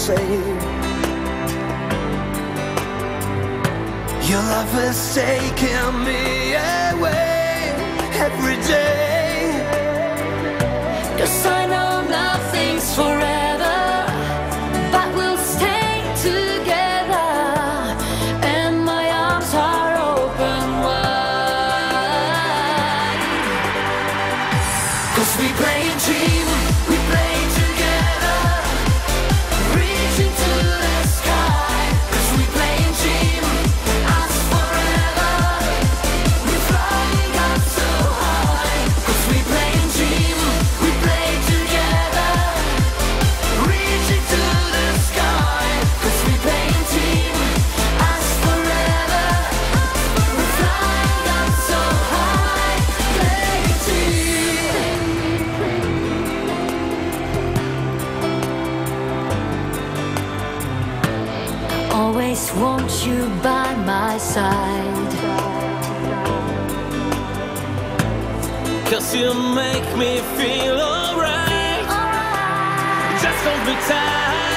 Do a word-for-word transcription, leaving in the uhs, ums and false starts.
same. Your love has taken me away every day. 'Cause I know nothing's forever, but we'll stay together, and my arms are open wide. 'Cause we play and dream, we play together, reaching to the sky. 'Cause we play and dream, us forever, we're flying up so high. 'Cause we play and dream, we play together, reaching to the sky. 'Cause we play and dream, us forever, we're flying up so high. Play team. Always want you by my side. 'Cause you make me feel alright. Just hold me tight.